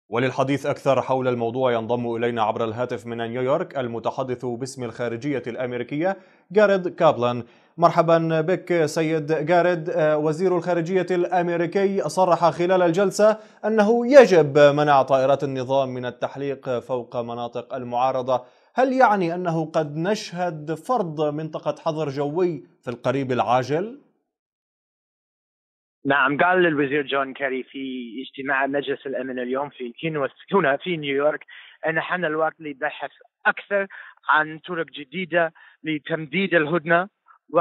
وللحديث أكثر حول الموضوع ينضم إلينا عبر الهاتف من نيويورك المتحدث باسم الخارجية الأمريكية جاريد كابلان. مرحبا بك سيد جاريد. وزير الخارجية الأمريكي صرح خلال الجلسة أنه يجب منع طائرات النظام من التحليق فوق مناطق المعارضة. هل يعني أنه قد نشهد فرض منطقة حظر جوي في القريب العاجل؟ نعم، قال الوزير جون كيري في اجتماع مجلس الأمن اليوم هنا في نيويورك أن حان الوقت للبحث أكثر عن طرق جديدة لتمديد الهدنة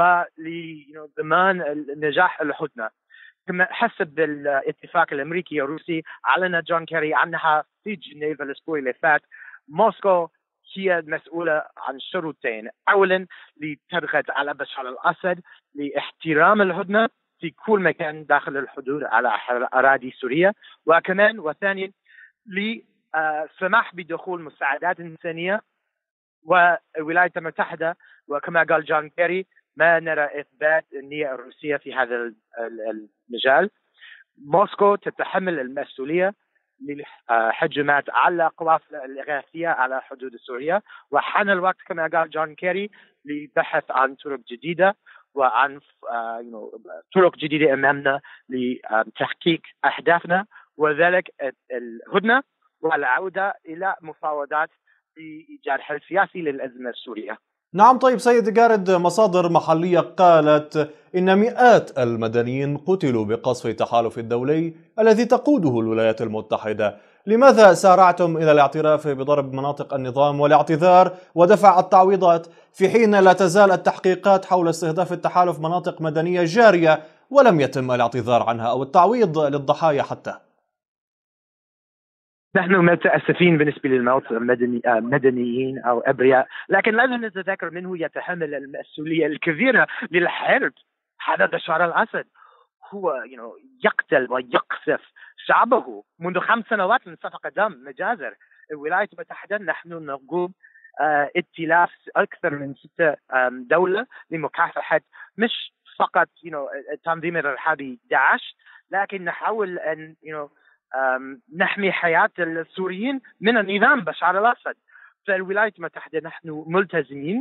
ولضمان نجاح الهدنة. كما حسب الاتفاق الأمريكي الروسي، أعلن جون كيري عنها في جنيف الأسبوع اللي فات موسكو هي مسؤولة عن شروطين: أولا لتضغط على بشار الأسد لاحترام الهدنة في كل مكان داخل الحدود على أراضي سوريا، وثانيا لسماح بدخول مساعدات إنسانية والولايات المتحدة. وكما قال جون كيري، ما نرى إثبات النية الروسية في هذا المجال. موسكو تتحمل المسؤولية للهجمات على القوافل الإغاثية على حدود سوريا، وحان الوقت كما قال جون كيري للبحث عن طرق جديدة وعن طرق جديدة أمامنا لتحقيق أهدافنا، وذلك الهدنة والعودة إلى مفاوضات لإيجاد حل سياسي للأزمة السورية. نعم، طيب سيد جارد، مصادر محلية قالت إن مئات المدنيين قتلوا بقصف التحالف الدولي الذي تقوده الولايات المتحدة. لماذا سارعتم إلى الاعتراف بضرب مناطق النظام والاعتذار ودفع التعويضات في حين لا تزال التحقيقات حول استهداف التحالف مناطق مدنية جارية ولم يتم الاعتذار عنها أو التعويض للضحايا حتى؟ نحن متأسفين بالنسبة للموت مدنيين أو أبرياء، لكن لازم نتذكر من هو يتحمل المسؤولية الكبيرة للحرب. هذا بشار الأسد، هو يقتل ويقصف شعبه منذ 5 سنوات من سفك دم مجازر. الولايات المتحدة نحن نقوم ائتلاف أكثر من 6 دولة لمكافحة مش فقط التنظيم الإرهابي داعش، لكن نحاول أن نحمي حياة السوريين من النظام بشار الأسد. فالولايات المتحدة نحن ملتزمين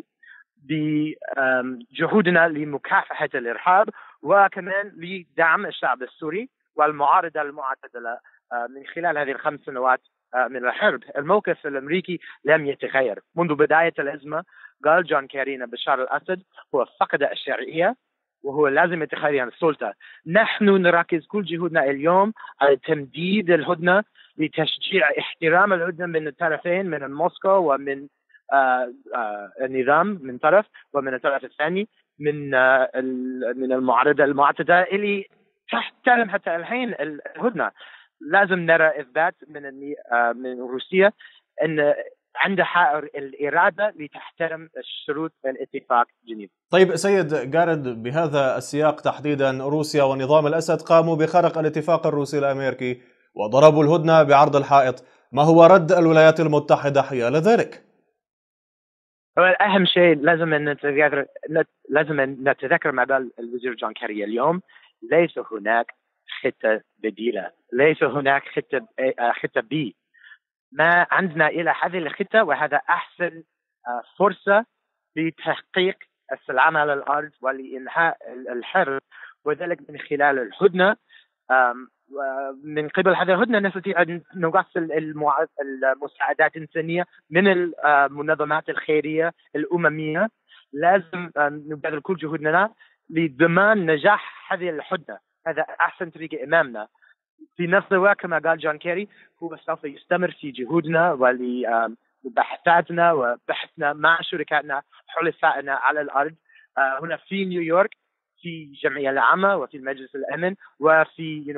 بجهودنا لمكافحة الإرهاب وكمان لدعم الشعب السوري والمعارضة المعتدلة من خلال هذه ال5 سنوات من الحرب. الموقف الأمريكي لم يتغير منذ بداية الأزمة. قال جون كيري أن بشار الأسد هو فقد الشرعية وهو لازم يتخلى عن السلطة. نحن نركز كل جهودنا اليوم على تمديد الهدنة لتشجيع احترام الهدنة من الطرفين، من موسكو ومن النظام من طرف، ومن الطرف الثاني من المعارضة المعتدلة اللي تحترم حتى الحين الهدنة. لازم نرى إثبات من روسيا أن عندها الإرادة لتحترم الشروط الاتفاق جنيف. طيب سيد جارد، بهذا السياق تحديدا روسيا ونظام الأسد قاموا بخرق الاتفاق الروسي الأمريكي وضربوا الهدنة بعرض الحائط. ما هو رد الولايات المتحدة حيال ذلك؟ أهم شيء لازم نتذكر مع الوزير جون كيري اليوم، ليس هناك خطة بديلة، ليس هناك خطة بي. ما عندنا إلى هذه الخطة، وهذا أحسن فرصة لتحقيق السلام على الأرض ولإنهاء الحرب، وذلك من خلال الهدنة. من قبل هذه الهدنة نستطيع أن نوصل المساعدات الإنسانية من المنظمات الخيرية الأممية. لازم نبذل كل جهودنا لضمان نجاح هذه الهدنة. هذا أحسن طريقة أمامنا. في نفس الوقت كما قال جون كيري، هو سوف يستمر في جهودنا ولبحثاتنا وبحثنا مع شركائنا حلفائنا على الأرض هنا في نيويورك، في الجمعية العامة وفي مجلس الأمن، وفي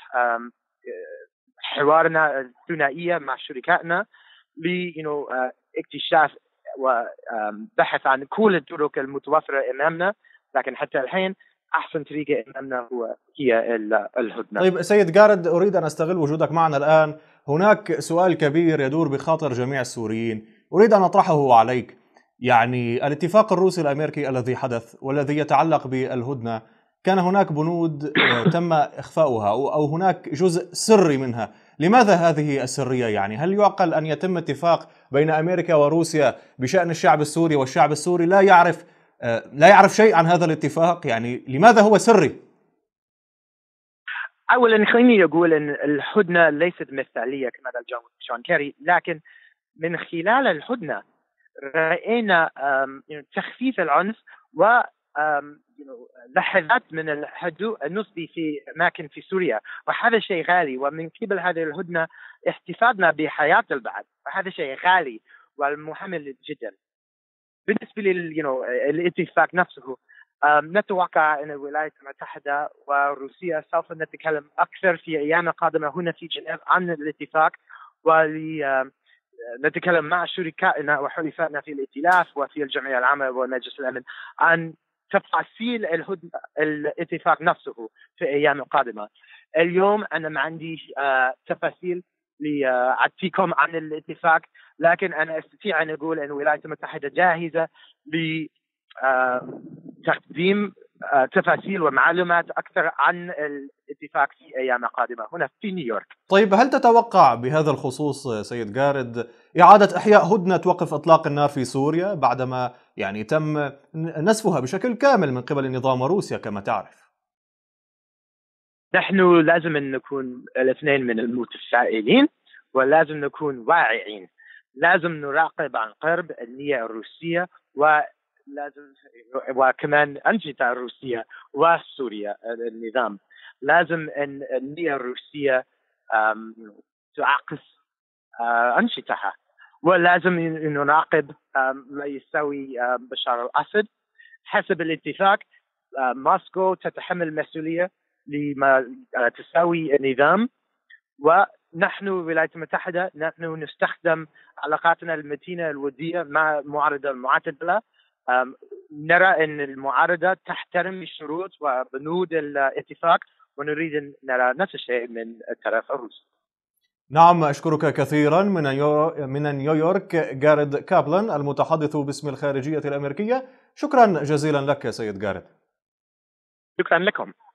حوارنا الثنائية مع شركائنا لاكتشاف وبحث عن كل الطرق المتوفرة أمامنا. لكن حتى الحين أحسن طريقة أمامنا هي الهدنة. طيب سيد جارد، أريد أن أستغل وجودك معنا الآن. هناك سؤال كبير يدور بخاطر جميع السوريين، أريد أن أطرحه عليك. يعني الاتفاق الروسي الأمريكي الذي حدث والذي يتعلق بالهدنة، كان هناك بنود تم إخفاؤها أو هناك جزء سري منها. لماذا هذه السرية؟ يعني هل يعقل أن يتم اتفاق بين أمريكا وروسيا بشأن الشعب السوري والشعب السوري لا يعرف شيء عن هذا الاتفاق؟ يعني لماذا هو سري؟ أولا خليني أقول أن الهدنة ليست مثالية كما قال جون كيري، لكن من خلال الهدنة رأينا تخفيف العنف و لحظات من الهدوء النسبي في أماكن في سوريا، وهذا شيء غالي. ومن قبل هذه الهدنة احتفاظنا بحياة البعض، وهذا شيء غالي ومهم جدا. بالنسبة للاتفاق نفسه، نتوقع أن الولايات المتحدة وروسيا سوف نتكلم أكثر في أيام القادمة هنا في جنيف عن الاتفاق، ونتكلم مع شركائنا وحلفائنا في الائتلاف وفي الجمعية العامة ومجلس الأمن عن تفاصيل الاتفاق نفسه في أيام القادمة. اليوم أنا ما عندي تفاصيل لأعطيكم عن الاتفاق، لكن أنا أستطيع أن أقول أن الولايات المتحدة جاهزة لتقديم تفاصيل ومعلومات أكثر عن الاتفاق في أيام القادمة هنا في نيويورك. طيب، هل تتوقع بهذا الخصوص سيد جارد إعادة إحياء هدنة وقف إطلاق النار في سوريا بعدما تم نسفها بشكل كامل من قبل النظام وروسيا كما تعرف؟ نحن لازم أن نكون الاثنين من المتفائلين، ولازم نكون واعيين. لازم نراقب عن قرب النية الروسية وكمان أنشطة الروسية وسوريا النظام. لازم أن النية الروسية تعكس أنشطتها، ولازم نراقب ما يسوي بشار الأسد. حسب الاتفاق موسكو تتحمل المسؤولية لما تسوي النظام، ونحن الولايات المتحدة نحن نستخدم علاقاتنا المتينة الودية مع المعارضة المعتدلة. نرى أن المعارضة تحترم الشروط وبنود الاتفاق، ونريد أن نرى نفس الشيء من الطرف الروسي. نعم، أشكرك كثيرا من نيويورك جارد كابلان المتحدث باسم الخارجية الأمريكية. شكرا جزيلا لك سيد جارد. شكرا لكم.